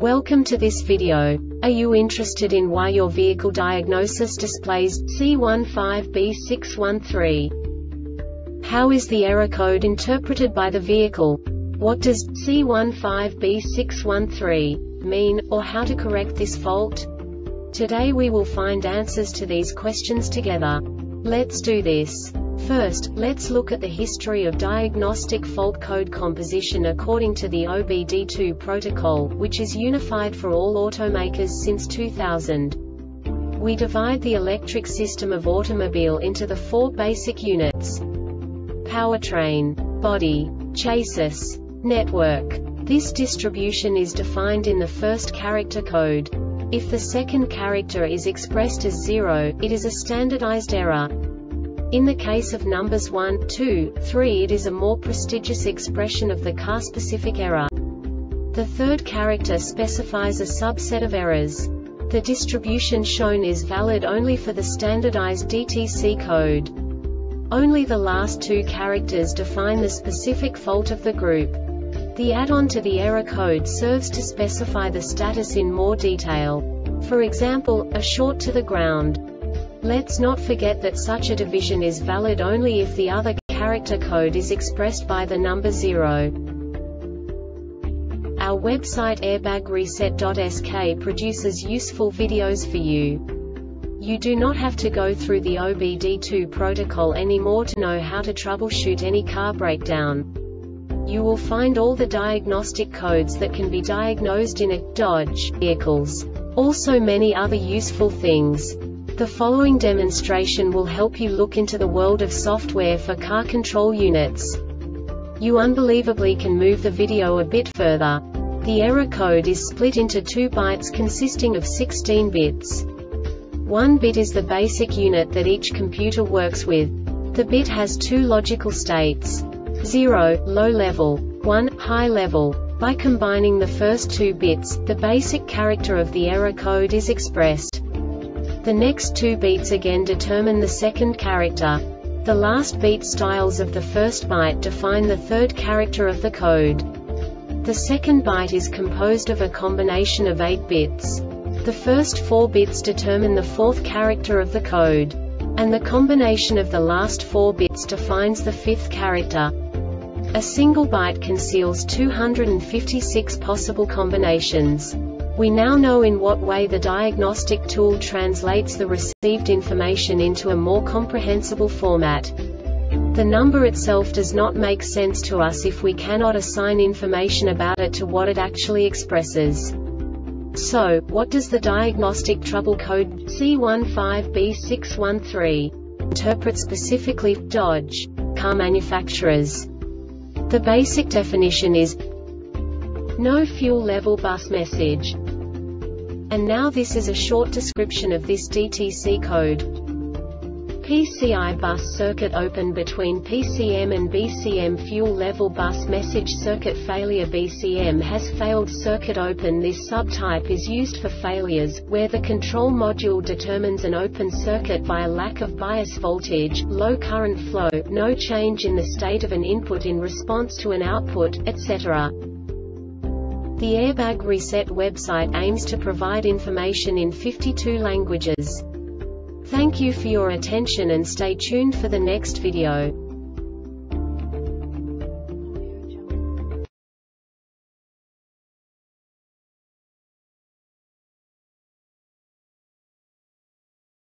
Welcome to this video. Are you interested in why your vehicle diagnosis displays C15B613? How is the error code interpreted by the vehicle? What does C15B613 mean, or how to correct this fault? Today we will find answers to these questions together. Let's do this. First, let's look at the history of diagnostic fault code composition according to the OBD2 protocol, which is unified for all automakers since 2000. We divide the electric system of automobile into the four basic units: powertrain, body, chassis, network. This distribution is defined in the first character code. If the second character is expressed as 0, it is a standardized error. In the case of numbers 1, 2, 3, it is a more prestigious expression of the car-specific error. The third character specifies a subset of errors. The distribution shown is valid only for the standardized DTC code. Only the last two characters define the specific fault of the group. The add-on to the error code serves to specify the status in more detail. For example, a short to the ground. Let's not forget that such a division is valid only if the other character code is expressed by the number 0. Our website airbagreset.sk produces useful videos for you. You do not have to go through the OBD2 protocol anymore to know how to troubleshoot any car breakdown. You will find all the diagnostic codes that can be diagnosed in a Dodge vehicles. Also many other useful things. The following demonstration will help you look into the world of software for car control units. You unbelievably can move the video a bit further. The error code is split into 2 bytes consisting of 16 bits. 1 bit is the basic unit that each computer works with. The bit has 2 logical states: 0, low level, 1, high level. By combining the first 2 bits, the basic character of the error code is expressed. The next 2 beats again determine the second character. The last beat styles of the first byte define the third character of the code. The second byte is composed of a combination of 8 bits. The first 4 bits determine the fourth character of the code. And the combination of the last 4 bits defines the fifth character. A single byte conceals 256 possible combinations. We now know in what way the diagnostic tool translates the received information into a more comprehensible format. The number itself does not make sense to us if we cannot assign information about it to what it actually expresses. So, what does the diagnostic trouble code C15B613 interpret specifically for Dodge car manufacturers? The basic definition is no fuel level bus message. And now this is a short description of this DTC code. PCI bus circuit open between PCM and BCM fuel level bus message circuit failure. BCM has failed circuit open. This subtype is used for failures where the control module determines an open circuit by a lack of bias voltage, low current flow, no change in the state of an input in response to an output, etc. The Airbag Reset website aims to provide information in 52 languages. Thank you for your attention and stay tuned for the next video.